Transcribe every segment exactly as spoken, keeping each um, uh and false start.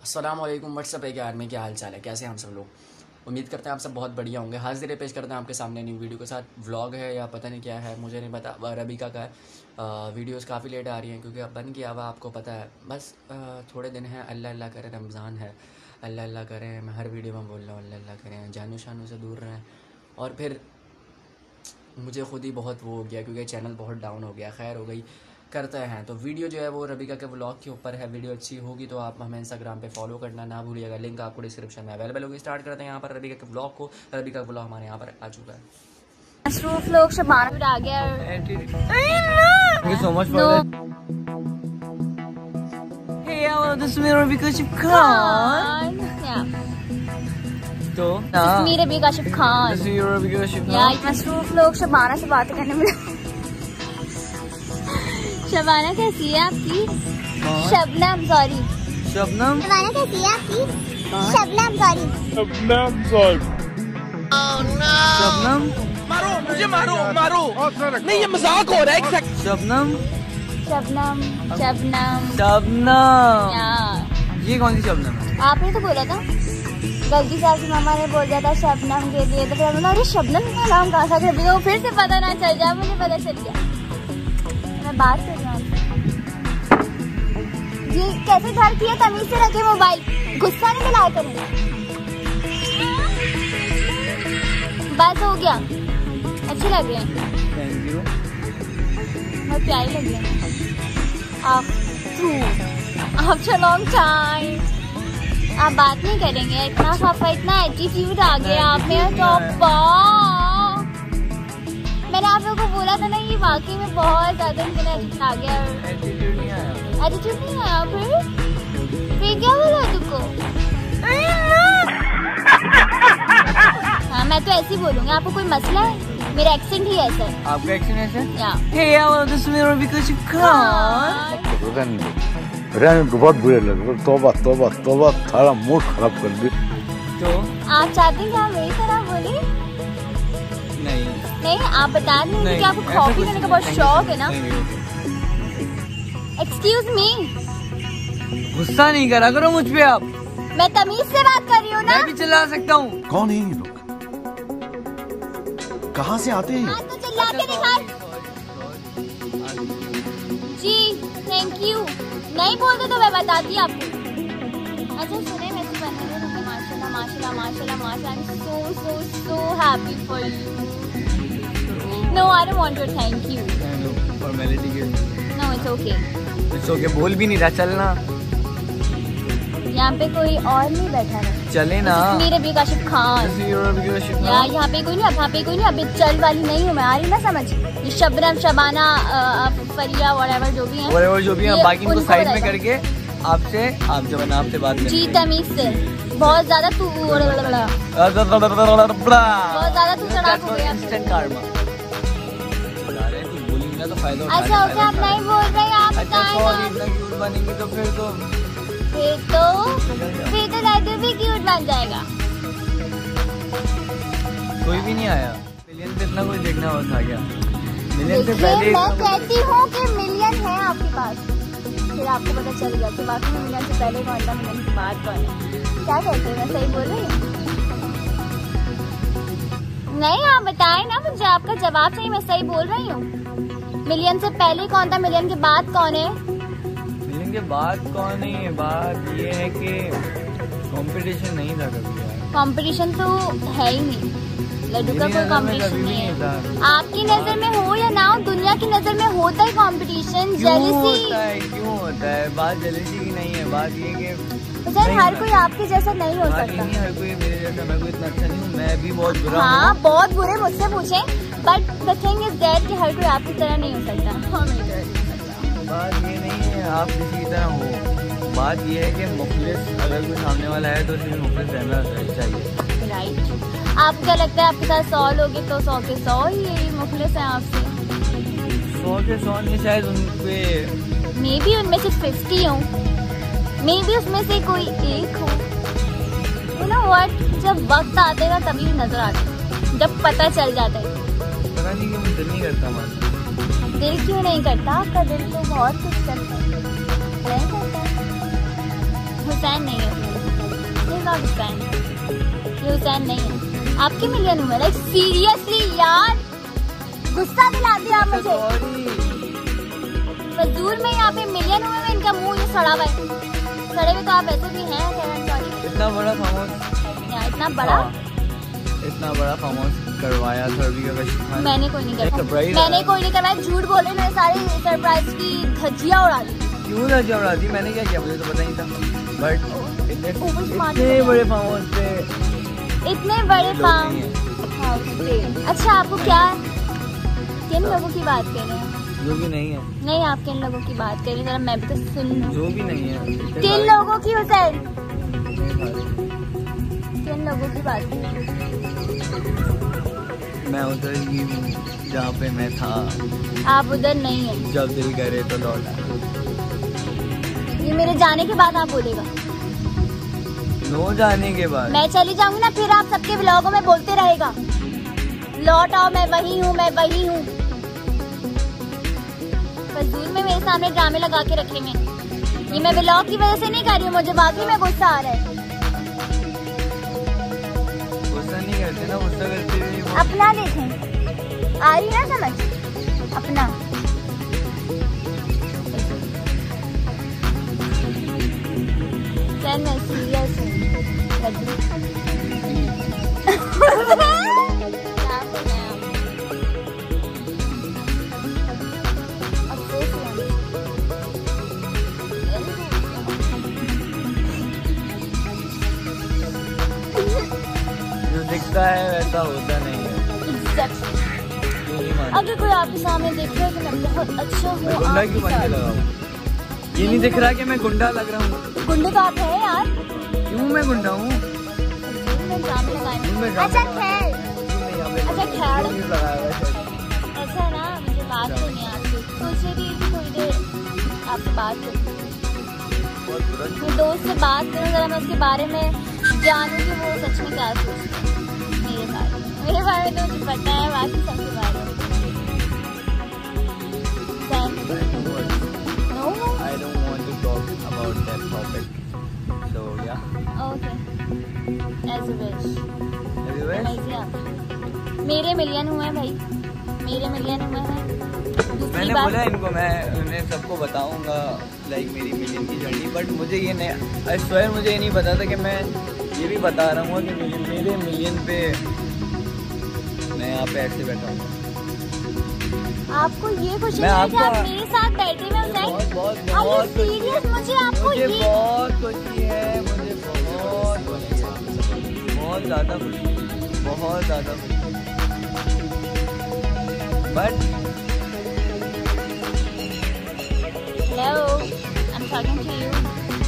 अस्सलाम वालेकुम, व्हाट्सअप है यार में क्या हाल चाल है, कैसे हैं हम सब लोग। उम्मीद करते हैं आप सब बहुत बढ़िया होंगे। हाजिर पेश करते हैं आपके सामने न्यू वीडियो के साथ। व्लॉग है या पता नहीं क्या है, मुझे नहीं पता। रबीका का है। वीडियोस काफ़ी लेट आ रही हैं क्योंकि अब बन किया हुआ आपको पता है। बस आ, थोड़े दिन हैं, अल्लाह अल्लाह करें, रमज़ान है, अल्लाह अल्लाह करें। मैं हर वीडियो में बोल रहा हूँ अल्लाह अल्लाह करें, जानू शानू से दूर रहें। और फिर मुझे ख़ुद ही बहुत वो हो गया क्योंकि चैनल बहुत डाउन हो गया। खैर हो गई, करते हैं। तो वीडियो जो है वो रबीका के व्लॉग के ऊपर है। वीडियो अच्छी होगी तो आप हमें इंस्टाग्राम पे फॉलो करना ना भूलिएगा, लिंक आपको डिस्क्रिप्शन में अवेलेबल होगी। स्टार्ट करते हैं यहाँ पर रबीका के व्लॉग को। रबीका का व्लॉग हमारे यहाँ पर आ चुका है। लोग शबाना आ गया। Thank you so much for that. Hey, hello, this is me, Rafika Shif Khan. Yeah. तो This is me, Rafika Shif Khan. This is your Rafika Shif Khan. Yeah, मसरूफ लोग शबाना से बात करने में। शबाना कैसी है आपकी? शबनम सॉरी। शबनम। शबाना कैसी है आपकी? Shabnam sorry. Shabnam sorry. Oh no. Shabnam. मारो मुझे, मारो मारो नहीं, ये मजाक हो रहा है। शबनम शबनम शबनम शबनम। यार ये कौन सी शबनम है? आपने तो बोला था, गलती से आपकी मामा ने बोल दिया था शबनम के लिए, तो फिर हमने अरे शबनम का नाम कहा था, कभी वो फिर से पता ना चल जाए। मुझे पता चल गया, मैं बात कर रहा हूँ। जी कैसे घर किया, तमीज से रखे मोबाइल, गुस्सा नहीं दिलाया करें। बस हो गया, अच्छे लग रहे हैं। Thank you. बहुत प्यारी लग रही है। आफ्टर लॉन्ग टाइम आप बात नहीं करेंगे, इतना खफा, इतना एटीट्यूड आ गया आप में। तो मैंने आप लोगों को बोला था ना, ये वाकई में बहुत ज्यादा एटीट्यूड आ गया। एटीट्यूड नहीं आया। एटीट्यूड नहीं आया? फिर फिर क्या बोला तुमको? हाँ मैं तो ऐसे ही बोलूँगी। आपको कोई मसला है? मेरा एक्सेंट ही ऐसा है। आपका एक्सेंट ऐसा है? या Hey, hello, this is me, Rafika Shif Khan. रहने बहुत बुरे लगे। तौबा तौबा तौबा, सारा मूड खराब कर दी। तो आप चाहते हैं कि आप मेरी तरह बोले? नहीं नहीं, आप बता रहे हैं कि आपको ऐसा कॉफी कुछ पीने का नहीं, बहुत thank you शौक so है ना? much. एक्सक्यूज मी, गुस्सा नहीं करा करो मुझ पे आप। मैं तमीज से बात कर रही हूँ ना। मैं भी चिल्ला सकता हूँ। कौन है ये लोग, कहाँ से आते हैं? हाँ तो चिल्ला के दिखा। जी थैंक यू। नहीं बोलते तो मैं बताती आपको। अच्छा सुने, मैं तो बनने में रुके। माशाल्लाह माशाल्लाह माशाल्लाह माशाल्लाह, I am so so so happy for you. No I don't want to thank you. Formality के। No it's okay. It's okay, बोल भी नहीं रहा, चलना। यहाँ पे कोई और नहीं बैठा है। चले ना। मेरे रबीका शिफ Khan. This is your Rafika Shif Khan. यार यहाँ पे कोई नहीं, अब यहाँ पे कोई नहीं, अभी चल वाली नहीं हूँ मैं। आ रही ना समझ? ये शबनम शबाना फरिया वॉटेवर जो भी है, Whatever जो भी है, ये बाकी इनको उनको साइड में बताएगा। करके आपसे आप जब ना आपसे बात जी करेंगे। तमीज से। बहुत ज्यादा तू बहुत ज्यादा तू चढ़ाक हो गया। इंस्टेंट कार्मा। बोलेंगे ना तो फायदा उठा अच्छा ओके, आप नहीं बोल रहे, आप अच्छा बताएं सॉरी, ना। इतना क्यूट बनेंगी तो फिर तो फिर तो फिर तो दादू भी क्यूट बन जाएगा। कोई भी नहीं आया। मिलियन से इतना कुछ देखना हो था क्या? मिलियन से देखिए पहले मैं कहती हूँ कि मिलियन है आपके पास, फिर आपको पता चल गया कि बाकी में मिलियन से पहले कौन था, मिलियन के बाद कौन है। क्या कहते हैं, मैं सही बोल रही हूँ? नहीं आप बताएं ना मुझे, आपका जवाब चाहिए। मैं सही बोल रही हूँ? मिलियन से पहले कौन था, मिलियन के बाद कौन है? मिलियन के बाद कौन है? बात ये है कि कंपटीशन नहीं था कभी यार। कंपटीशन तो है ही नहीं, लड्डू का मेरी कोई नज़र में कंपटीशन कभी भी नहीं है। नहीं था। आपकी नजर में हो या ना हो, दुनिया की नजर में होता है कंपटीशन, क्यों जेलसी। होता है? क्यों होता है? बात जेलसी की नहीं है, बात ये कि अच्छा नहीं हर होता। कोई आपके जैसा नहीं हो बात ये सकता। नहीं हर कोई मेरे जैसा। मैं कोई इतना अच्छा नहीं हूँ, मैं भी बहुत बुरा हाँ हूँ। बहुत बुरे मुझसे पूछे, but the thing is that कि हर कोई आपकी तरह नहीं हो सकता। हाँ मेरी तरह नहीं हो सकता। बात ये नहीं है आप किसी की तरह हो, बात ये है कि मुखलिस अगर कोई सामने वाला है तो उसे मुखलिस रहना चाहिए। राइट। आपको क्या लगता है आपके साथ सौ लोग हैं तो सौ के सौ ही मुखलिस हैं आपसे? सौ के सौ नहीं, शायद उनपे मे बी उनमें से फिफ्टी हो, मे बी उसमें से कोई एक हो। यू नो व्हाट, जब वक्त आते ना तभी नजर आते, जब पता चल जाता है। पता नहीं क्यों दिल नहीं करता हमारा। दिल क्यों नहीं करता? आपका दिल तो बहुत कुछ करता है। नहीं करता? हुसैन नहीं है। नॉट हुसैन, ये हुसैन नहीं है। आपके मिलियन हुए, लाइक सीरियसली यार, गुस्सा दिला दिया आप मुझे। फजूल में यहाँ पे मिलियन हुए में इनका मुंह ये सड़ा हुआ है, सड़े हुए तो आप ऐसे भी हैं। सॉरी, इतना बड़ा खामोश, इतना बड़ा इतना बड़ा खामोश करवाया सर्विका का शिकार। मैंने कोई नहीं करवाया, सरप्राइज मैंने कोई नहीं करवाया, झूठ बोले ना, सारी सरप्राइज की धज्जियां उड़ा दी। क्यों धज्जियां उड़ा दी? मैंने क्या किया मुझे तो पता ही था। बट इतने इतने बड़े फार्म पे इतने बड़े फार्म हाउस पे। अच्छा आपको क्या, किन लोगों की बात कर रहे हैं? जो भी नहीं है। नहीं, आप किन लोगों की बात कर रहे हैं, जरा मैं भी तो सुन लूं। जो भी नहीं है। किन लोगों की हुसैन? किन लोगों की बात कर रहे हैं? मैं उधर ही हूँ जहाँ पे मैं था। आप उधर नहीं है। जब दिल करे तो लौटा। ये मेरे जाने के बाद आप बोलेगा? नो जाने के बाद मैं चली जाऊंगी ना, फिर आप सबके व्लॉगों में बोलते रहेगा लौट आओ, मैं वही हूँ, मैं वही हूँ। फजूल में मेरे सामने ड्रामे लगा के रखे में। ये मैं व्लॉग की वजह से नहीं कर रही हूँ, मुझे बाकी में गुस्सा आ रहा है। गुस्सा नहीं करते ना, गुस्सा करते भी नहीं। अपना देखें, आ रही ना समझ, अपना। सर मैं सीरियस हूँ। जो दिखता है वैसा होता नहीं है। अगर कोई आपके सामने देख रहा है कि मैं बहुत अच्छा हूँ, गुंडा क्यों बनने लगा हूँ? ये नहीं दिख रहा कि मैं गुंडा लग रहा हूँ? गुंडे तो आप है यार। क्यों मैं गुंडा हूँ? अच्छा खैर, अच्छा खैर, ऐसा ना मुझे बात करनी है आपसे, सोच रही थी थोड़ी देर आपसे बात करूँ, मैं दोस्त से बात करूँ, जरा मैं उसके बारे में जानूँ कि वो सच में क्या सोचती है मेरे बारे में। मेरे बारे में तो मुझे पता है, बाकी सबके बारे में I don't want to talk about that topic. So yeah. Okay. As you wish. As you wish. समझिए आप। मेरे मिलियन हुए हैं भाई, मेरे मिलियन हुए हैं। मैंने बोला इनको, मैं उन्हें सबको बताऊंगा लाइक मेरी मिलियन की जर्नी, बट मुझे ये नहीं, आई स्वेयर मुझे ये नहीं पता था कि मैं ये भी बता रहा हूँ कि मेरे मिलियन पे मैं यहाँ पे ऐसे बैठा हूँ। आपको ये खुशी है कि आप मेरे साथ बैठे हुए हैं? बहुत बहुत बहुत बहुत सीरियस, मुझे आपको मुझे ये बहुत खुशी है, मुझे बहुत खुशी है, बहुत ज़्यादा खुशी है, बहुत ज़्यादा खुशी है। But hello, I'm talking to you.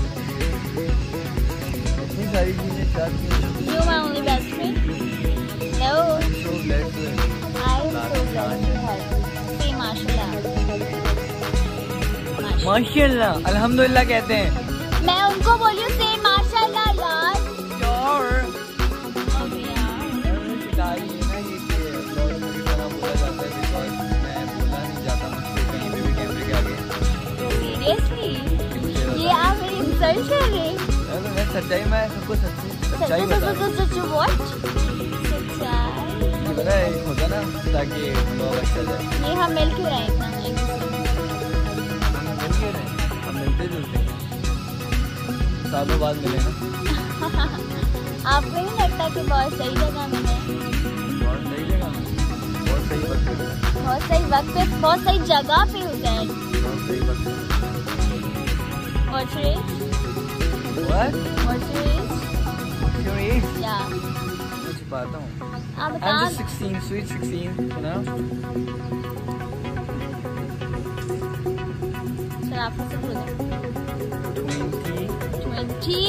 इतनी सारी चीज़ें साथ में। You my only best friend. Hello. So blessed to have you. I am so blessed to have you. Say माशाल्लाह। माशाल्लाह, अल्हम्दुलिल्लाह कहते हैं। मैं उनको बोली हूँ say माशाल्लाह यार। यार Okay यार। मैंने शिकायत की ना ये कि लॉर्ड में भी बड़ा बोला जाता है, बिकॉज मैं बोला नहीं जाता मुझसे कहीं पे भी कैमरे के आगे। Seriously? ये आप मेरी इंसल्ट कर रहे हैं? मैं सच्चाई में सबको सच्ची सच्चाई बता रहा हूँ। सच what? सच्चाई। ये पता है होता ना ताकि लोग अच्छा जाए। ये हम मिल क्यों रहे हैं इतना एक दूसरे से? हम मिल के रहे, हम मिलते जुलते हैं, सालों बाद मिले ना। आपको नहीं लगता कि बहुत सही जगह मिले? बहुत सही जगह, बहुत सही वक्त पे, बहुत सही वक्त पे, बहुत सही जगह पे होता है। बहुत सही वक्त पे। What's your age? What? What's your age? What's your age? Yeah. मैं छुपाता हूँ। आप I'm बता। just sixteen, sweet sixteen, you know? Sir आप से बोले। Twenty. Twenty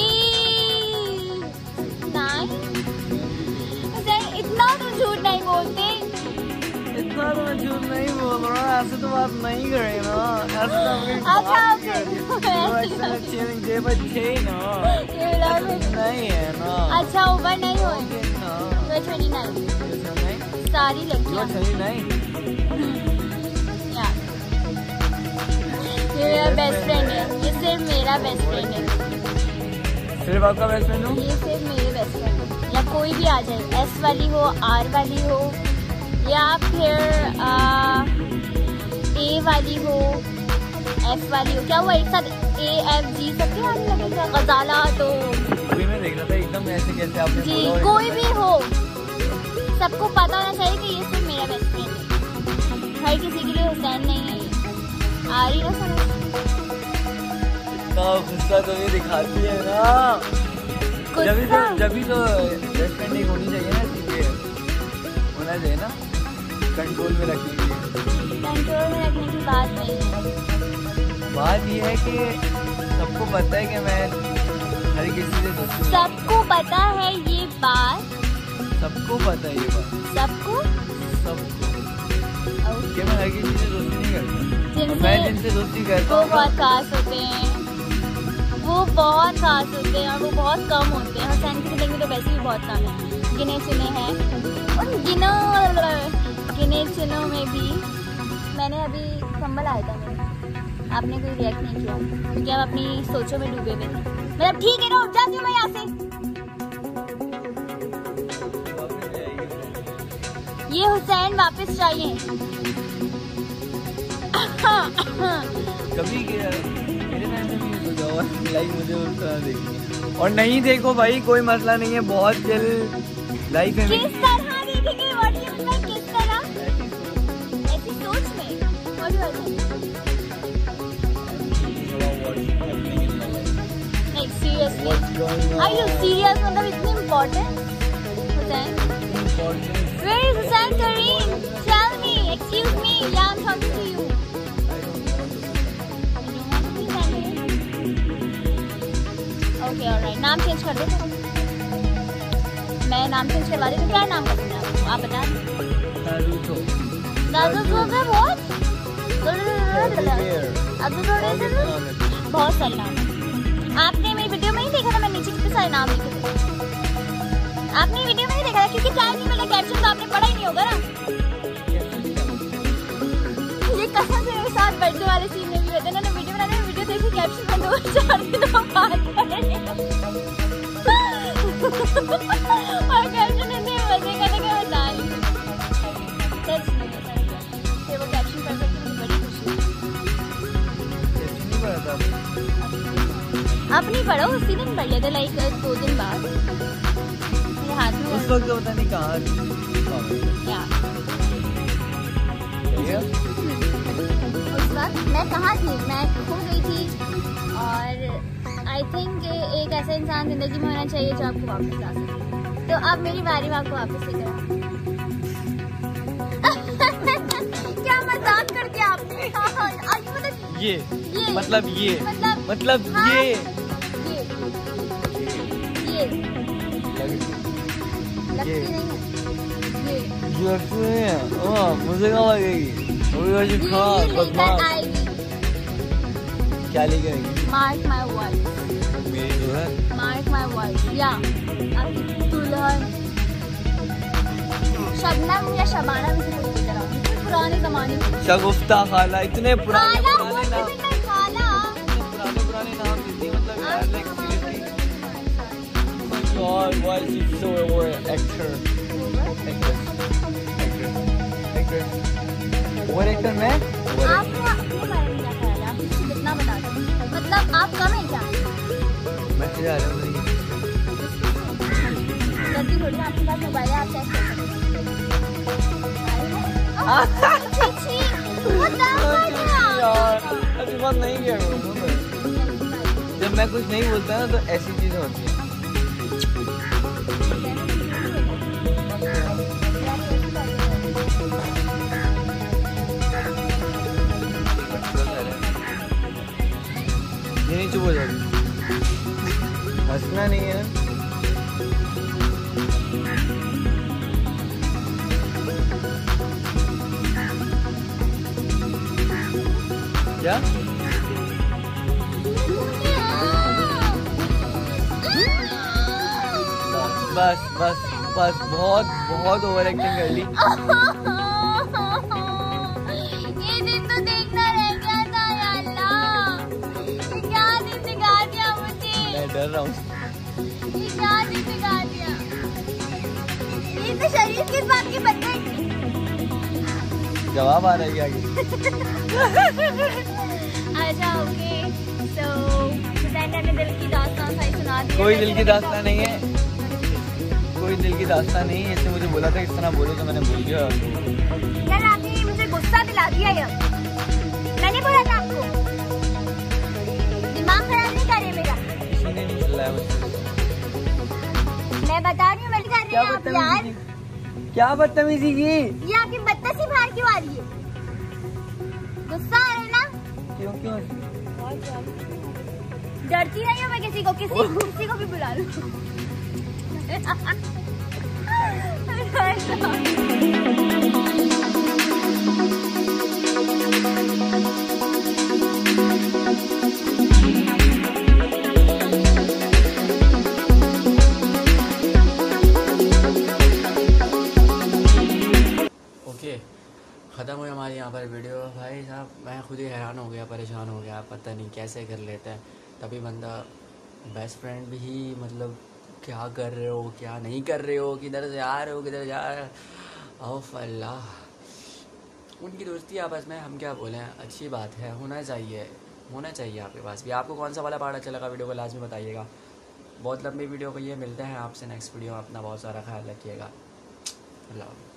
nine? सर इतना तो झूठ नहीं बोलते। इतना तो मैं झूठ नहीं बोल रहा, ऐसे तो बात नहीं करे ना, ऐसे तो मेरी अच्छा बात ओके। नहीं करे। वो ऐसे चेंजिंग डे पर थे ना, ये लव इट। नहीं है ना। अच्छा ओवर नहीं होएंगे। हाँ। You are twenty-nine. ऐसा नहीं। सारी You लड़कियां। are twenty-nine. यार ये मेरा बेस्ट फ्रेंड है, ये सिर्फ मेरा बेस्ट फ्रेंड है। सिर्फ आपका बेस्ट फ्रेंड हो? ये सिर्फ मेरे बेस्ट फ्रेंड है, या कोई भी आ जाए, एस वाली हो, आर वाली हो, या फिर ए वाली हो, एफ वाली हो। क्या वो एक साथ ए एफ जी सबके आने लगेगा? गजाला तो अभी मैं देख रहा था एकदम ऐसे कैसे आपने जी बोला। कोई भी हो, सबको पता होना चाहिए कि ये सिर्फ मेरा बेस्ट फ्रेंड है, हर किसी के लिए हुसैन नहीं है। आ रही ना समझ? इतना गुस्सा तो ये दिखाती है ना, जब तो जब तो बेस्ट फ्रेंड एक होनी चाहिए ना, ठीक होना चाहिए ना, कंट्रोल में रखने की। कंट्रोल में रखने की बात नहीं है, बात ये है कि सबको पता है कि मैं हर किसी से दोस्ती नहीं- सबको पता है ये बात, सबको पता है ये बात, सबको सबको कि मैं हर किसी से दोस्ती नहीं करता। जिनसे- और मैं जिनसे दोस्ती करता वो हूँ बहुत खास होते हैं, वो बहुत खास होते हैं और वो बहुत कम होते हैं। हुसैन की जिंदगी में तो वैसे भी बहुत कम है, गिने चुने हैं, और गिनो गिने चुनों में भी मैंने अभी कंबल आया था मेरे, आपने कोई रिएक्ट नहीं किया क्योंकि आप अपनी सोचों में डूबे हुए थे। मतलब ठीक है ना, उठ जाती हूँ मैं यहाँ से। ये हुसैन वापस चाहिए। कभी के मेरे टाइम में नहीं सोचा हुआ लाइक मुझे उस तरह देखी, और नहीं देखो भाई कोई मसला नहीं है, बहुत चिल लाइफ है किस तरह देखेंगे? What you mean? किस तरह? ऐसी सोच में what you like seriously? Are you serious? मतलब इतनी important? Hussain, where is Hussain Karim? Tell me, excuse me, yeah I am talking to you. Okay alright, नाम चेंज कर दो। मैं नाम चेंज करवा देती हूँ। क्या नाम पसंद है आपको? आप बता दें। दादू तो है बहुत बहुत सारे नाम। आपने मेरी वीडियो में नहीं देखा था, मैं नीचे कितने सारे नाम लिखे थे। आपने वीडियो में नहीं देखा था क्योंकि टाइम नहीं मिला, कैप्शन तो आपने पढ़ा ही नहीं होगा ना। ये कसम से मेरे साथ बर्थडे वाले सीन में भी होते हैं ना, वीडियो बनाने में वीडियो देखी कैप्शन में दो चार दिनों बाद और कैप्शन इतने मजे का था कि बता नहीं सच में फिर वो कैप्शन कर करके मुझे बड़ी खुशी हुई। अब नहीं पढ़ा, उसी दिन पढ़ लेते, लाइक दो दिन बाद मेरे हाथ में उस वक्त तो पता नहीं कहाँ थी। क्या उस वक्त मैं कहाँ थी? मैं खो गई थी, और आई थिंक एक ऐसा इंसान जिंदगी में होना चाहिए जो आपको वापस ला सके। तो अब मेरी बारी में आपको वापस लेकर आओ। क्या मजाक कर दिया आपने? आज मतलब ये ये मतलब ये मतलब मतलब हाँ, ये ये ये लगती ये। नहीं है ये ये लगती नहीं है। हाँ, मुझे कहाँ लगेगी? वो भी वैसे खा ये लेकर बदमाश। आएगी। क्या लेके आएगी? मार्क माई वर्ड, मेरी जो है मार्क माई वर्ड, या आपकी दुल्हन शबनम या शबाना में से कोई लेकर आओ। पुराने जमाने की शगुफ्ता खाला, इतने पुराने खाला, पुराने वो नाम, भी मैं खाला। इतने पुराने पुराने नाम देती है, मतलब यार like seriously. God, why is she so over actor? Actress. Actress. Actress. Over actor मैं? Over actor. आपको अपने बारे में क्या ख्याल है? आप मुझे कितना बता दो, मतलब आप कम है क्या? मैसेज आ रहा है मुझे। गलती थोड़ी ना, आपके पास मोबाइल है, आप चेक कर सकते हैं। यार ऐसी बात नहीं किया करो ना। जब मैं कुछ नहीं बोलता ना तो ऐसी चीजें होती हैं। ये नहीं चुप हो जाती, हंसना नहीं है ना। क्या बस बस बस बहुत बहुत ओवर एक्टिंग कर ली। ये दिन तो देखना रह गया था, या अल्लाह, ये क्या दिन दिखा दिया मुझे। मैं डर रहा हूँ। ये क्या जी बिगाड़ दिया? ये तो शरीर किस बात की बन गई? जवाब आ रहा है क्या आगे? अच्छा ओके, तो हुसैन ने दिल की दास्तान सारी सुना दी। कोई दिल की दास्तान नहीं है, कोई दिल की दास्तान नहीं है। इसने मुझे बोला था इस तरह बोलो तो मैंने बोल दिया। यार आपने मुझे गुस्सा दिला दिया यार, मैंने बोला था आपको। दिमाग खराब नहीं करे मेरा। किसी ने नहीं चला है मुझे। मैं बता रही हूँ मैं कर रही क्या हूँ आप यार। बदतमीजी, क्या बदतमीजी की? ये आपकी बदतमीजी बाहर क्यों आ रही है? गुस्सा आ रहा है ना? क्यों क्यों? डरती नहीं हूँ मैं किसी को, किसी किसी को भी बुला लूँ। ओके, ख़त्म हुई हमारी यहाँ पर वीडियो। भाई साहब मैं खुद ही हैरान हो गया, परेशान हो गया, पता नहीं कैसे कर लेते हैं। तभी बंदा बेस्ट फ्रेंड भी मतलब क्या कर रहे हो, क्या नहीं कर रहे हो, किधर से आ रहे हो, किधर जा रहे हो, ओफ अल्लाह। उनकी दोस्ती आपस में, हम क्या बोलें, अच्छी बात है, होना चाहिए, होना चाहिए आपके पास भी। आपको कौन सा वाला पार्ट अच्छा लगा वीडियो को लाजमी बताइएगा। बहुत लंबी वीडियो को ये, मिलते हैं आपसे नेक्स्ट वीडियो। अपना बहुत सारा ख्याल रखिएगा। अल्लाह।